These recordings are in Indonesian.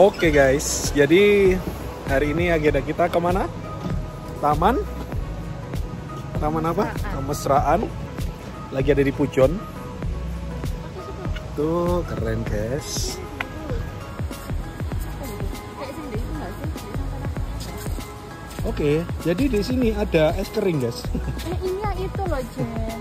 Oke guys, jadi hari ini agenda kita kemana? Taman apa? Kemesraan. Lagi ada di Pujon. Tuh keren guys. Oke, jadi di sini ada es kering guys. Ini yang itu loh Jen.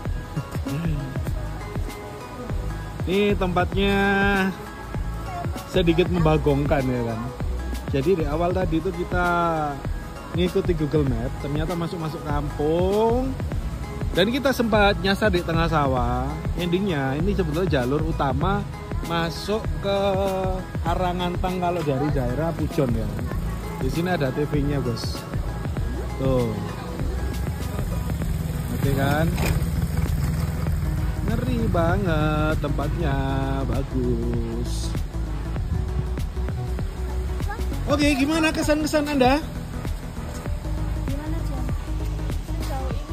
Ini tempatnya sedikit membagongkan ya kan. Jadi di awal tadi itu kita ngikuti Google Map, ternyata masuk kampung dan kita sempat nyasar di tengah sawah. Endingnya ini sebetulnya jalur utama masuk ke Arangantang kalau dari daerah Pujon ya. Di sini ada TV-nya bos. Tuh, oke kan? Ngeri banget tempatnya, bagus. Oke, gimana kesan-kesan Anda? Gimana Jen? Sejauh ini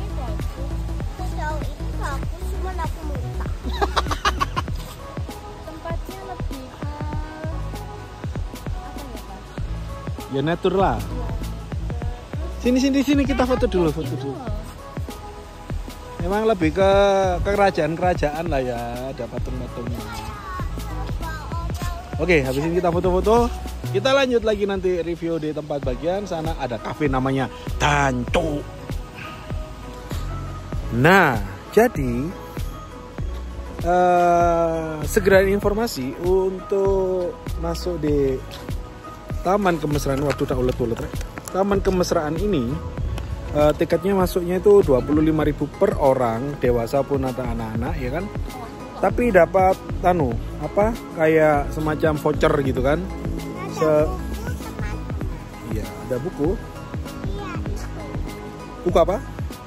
bagus, cuma aku muntah. Tempatnya lebih ke apa ya Kak? Ya natur lah. Sini kita foto dulu. Emang lebih ke kerajaan lah ya, ada patung-patungnya. Oke, habis ini kita foto-foto. Kita lanjut lagi nanti review di tempat bagian sana, ada kafe namanya Danco. Nah, jadi segera informasi untuk masuk di Taman Kemesraan. Waduh, tak ulet-ulet. Taman Kemesraan ini tiketnya masuknya itu 25.000 per orang, dewasa pun atau anak-anak ya kan. Tapi dapat kayak semacam voucher gitu kan. Iya, ada buku. Buku apa?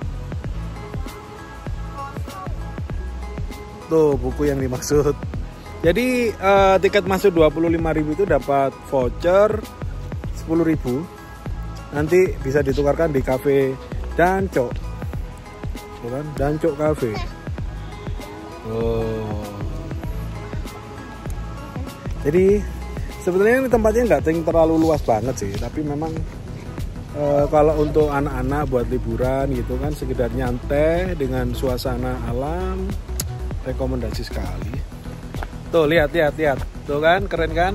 Tuh, buku yang dimaksud. Jadi tiket masuk 25.000 itu dapat voucher 10.000. Nanti bisa ditukarkan di cafe Danco. Bukan? Danco Cafe. Oh. Jadi sebetulnya ini tempatnya nggak terlalu luas banget sih, tapi memang kalau untuk anak-anak buat liburan gitu kan, sekedar nyantai dengan suasana alam, rekomendasi sekali. Tuh lihat, tuh kan keren kan?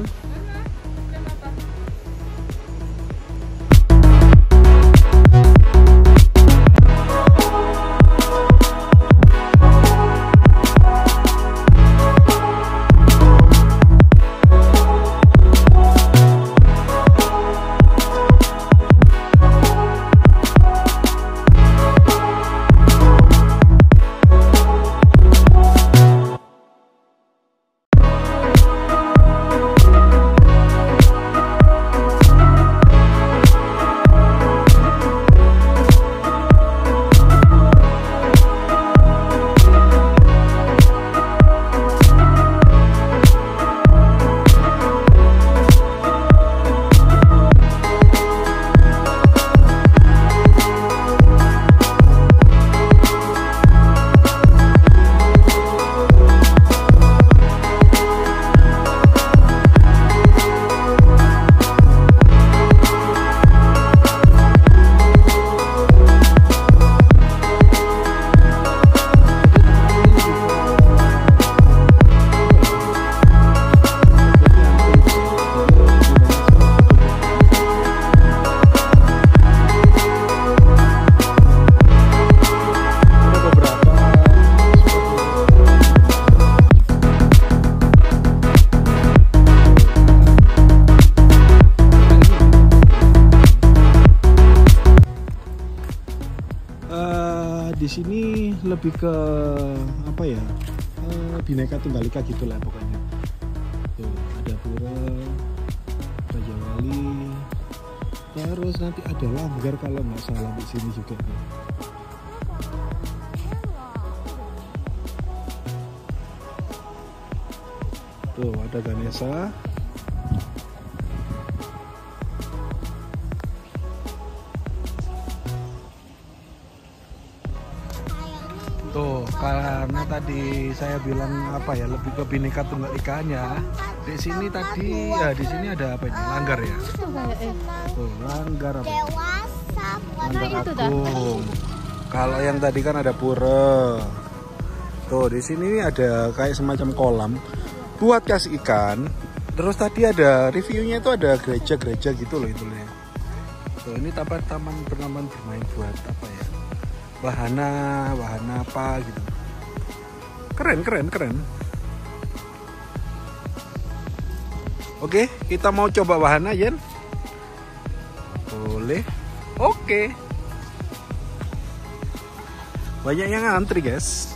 Di sini lebih ke Bhinneka Tunggal Ika gitulah pokoknya. Tuh ada pura, Raja Wali, terus nanti ada langgar kalau nggak salah di sini juga. Tuh ada Ganesha. Tuh, karena tadi saya bilang lebih ke Bhinneka Tunggal Ikanya. Di sini tadi, ya di sini ada apa ini? Langgar ya? Itu kayak Tuh, langgar apa? Dewasa bukan Nah, Langgar itu dah. Agung. Kalau yang tadi kan ada pura. Tuh, di sini ada kayak semacam kolam buat kasih ikan. Terus tadi ada reviewnya itu ada gereja-gereja gitu loh itu loh. Tuh, ini taman bermain buat apa ya? Wahana apa gitu. Keren. Oke, kita mau coba wahana, Yen? Boleh. Oke. Banyak yang ngantri, guys.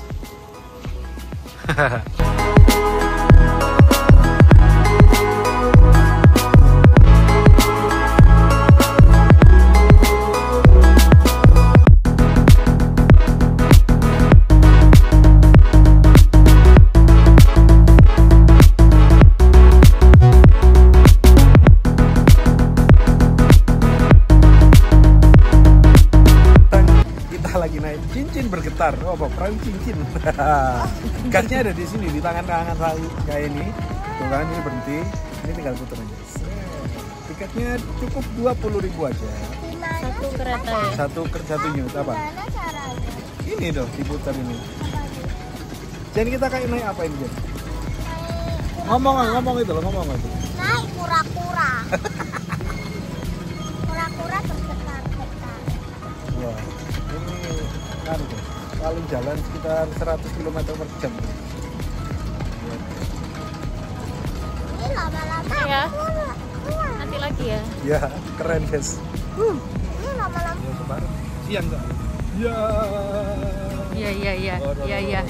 Lagi naik cincin bergetar. Oh, apa? Perahu cincin. Gasnya ada di sini di tangan saya kayak ini. Tuh kan ini berhenti. Ini tinggal putar aja. Tiketnya cukup 20.000 aja. satu kereta ya. Satu unit apa? Gimana caranya? Ini dong diputar ini. Jadi kita kayak naik apa ini, Jen? Ngomong itu loh, ngomong itu. Naik kura-kura. Kura-kura bergetar-getar. Wah, ini kan paling jalan sekitar 100 km per jam. Ini lama-lama Ya. keluar. Nanti lagi ya. Ya, keren guys. Ini lama-lama. Ya, kemarin siang nggak? Ya. Iya.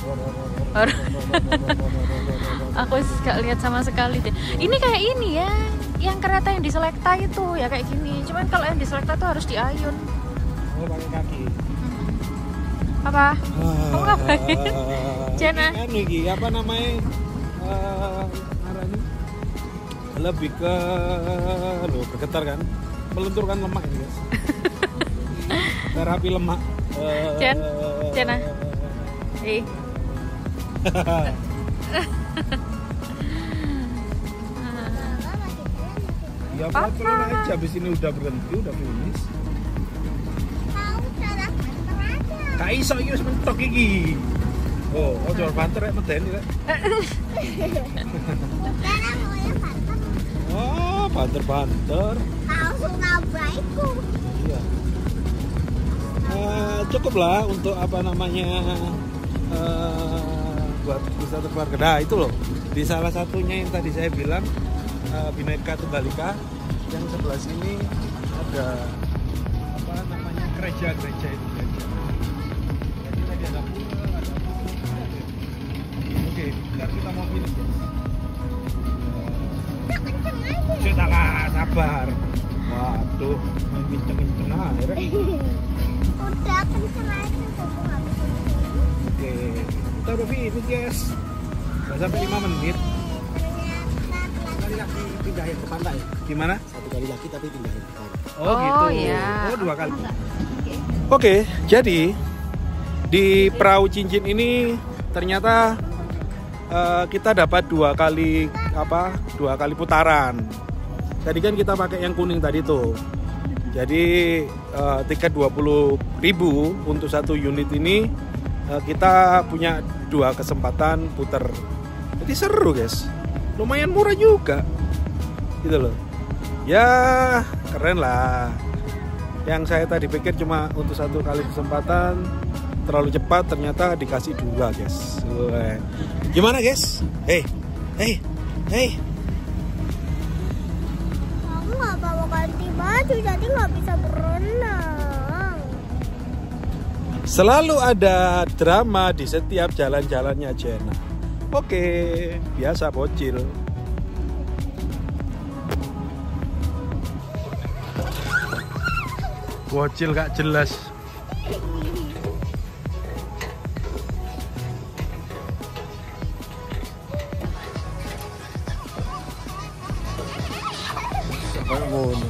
Aku gak lihat sama sekali deh. Ini kayak ini ya, yang kereta yang di Selekta itu ya kayak gini. Cuman kalau yang di Selekta tuh harus diayun. Oh, pakai kaki. Apa? Kamu ngapain? Jana. Kan iki apa namanya? Arahnya lebih ke bergetar kan, melenturkan lemak ini guys. Terapi lemak. Jana. Ya pelan-pelan aja, habis ini udah berhenti, udah finish. Tahu cara banter aja. Kak iso iki wis mentok iki. Oh, ojo banter rek medeni rek. Karena mau yang banter. Oh, banter-banter. Langsung nabrakiku. Iya. Cukup lah untuk apa namanya buat wisata keluarga. Nah itu loh, di salah satunya yang tadi saya bilang Bhinneka Tunggal Ika, yang sebelah sini ada apa namanya gereja-gereja itu gereja. Jadi tadi ada pura, ada apa. Oke, sekarang kita mau finish guys. Udah kenceng aja. Sudah lah, sabar. Waduh, main kenceng-kenceng aja. Rek. Udah kenceng aja. Aku nggak bisa kenceng. Oke, kita udah finish guys. Udah sampai 5 menit. Kali lagi pindahin ke pantai. Gimana? Satu kali lagi tapi pindahin ke pantai. Oh, gitu. Iya. Oh, 2 kali. Oke, jadi di perahu cincin ini ternyata kita dapat 2 kali putaran. Tadi kan kita pakai yang kuning tadi tuh. Jadi tiket 20.000 untuk 1 unit ini kita punya 2 kesempatan puter. Jadi seru guys. Lumayan murah juga. Gitu loh. Ya, keren lah. Yang saya tadi pikir cuma untuk 1 kali kesempatan terlalu cepat, ternyata dikasih 2 guys. Wah. Gimana guys? Hey. Aku nggak bawa ganti baju, jadi nggak bisa berenang. Selalu ada drama di setiap jalan-jalannya Jena. Oke, biasa bocil. Bocil gak jelas. Sampai ngono.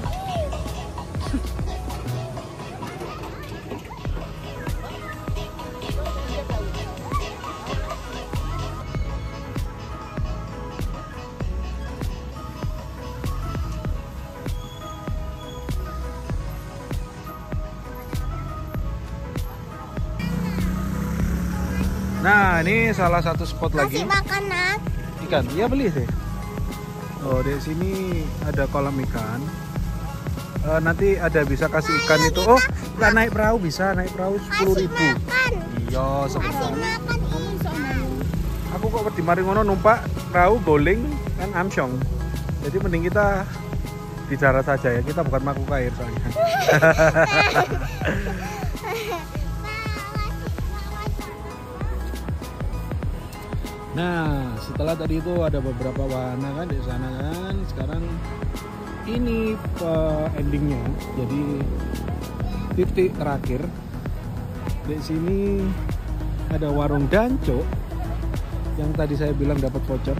Nah, ini salah satu spot lagi. Kasih makan nak. Ikan, iya beli sih. Oh, di sini ada kolam ikan. Nanti ada bisa kasih ikan itu. Oh, nggak naik perahu bisa, naik perahu 10.000. Makan. Iya, Kasih sebentar. makan ini. Aku kok di Maringono numpak perahu bowling kan amsyong. Jadi mending kita di darat saja ya. Kita bukan makhluk air soalnya. Nah, setelah tadi itu ada beberapa wahana kan di sana kan. Sekarang ini endingnya. Jadi titik terakhir. Di sini ada warung Danco yang tadi saya bilang dapat voucher.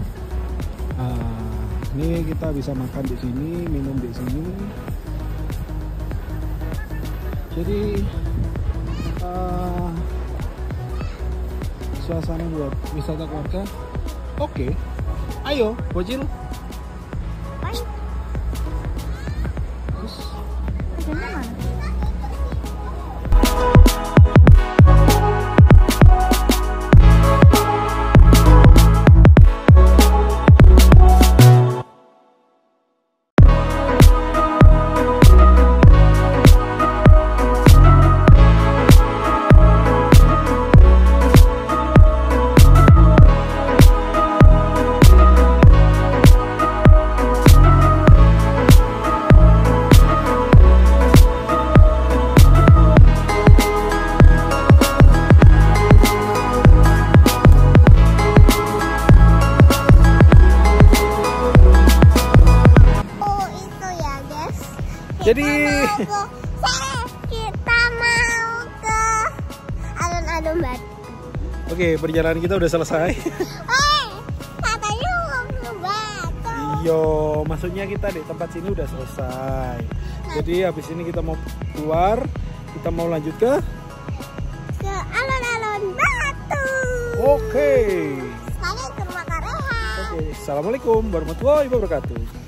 Ini kita bisa makan di sini, minum di sini. Jadi suasana buat wisata keluarga. Oke. Ayo, bocil. Terus Adanya mana? jadi kita mau ke alun-alun Batu. oke, perjalanan kita udah selesai. Katanya mau ke Batu. Iyo, maksudnya kita di tempat sini udah selesai. Jadi habis ini kita mau keluar, kita mau lanjut ke alun-alun Batu. Oke. Lagi ke rumah Kareha. Oke, assalamualaikum warahmatullahi wabarakatuh.